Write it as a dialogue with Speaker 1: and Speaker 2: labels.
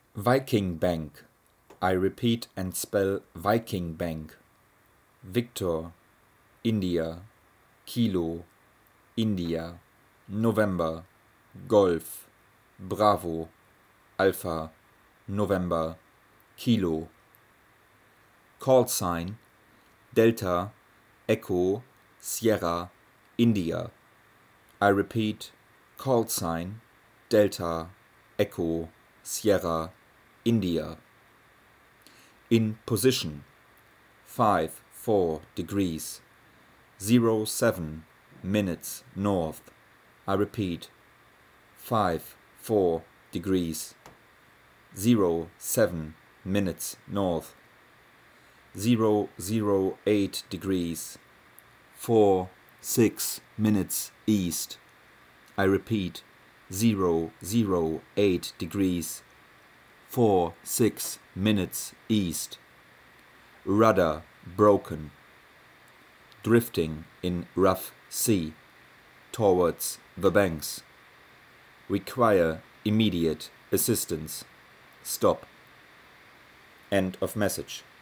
Speaker 1: Vikingbank. I repeat and spell Vikingbank. Victor, India, Kilo, India, November, Golf, Bravo, Alpha, November, Kilo. Call sign, Delta, Echo, Sierra, India. I repeat, call sign, Delta, Echo, Sierra, India. In position, 5-4 degrees, 07 minutes north. I repeat, 5-4 degrees, 07 minutes north. 008 degrees, 4-6 minutes east. I repeat, 008 degrees, 4-6 minutes east. Rudder broken. Drifting in rough sea towards the banks. Require immediate assistance. Stop. End of message.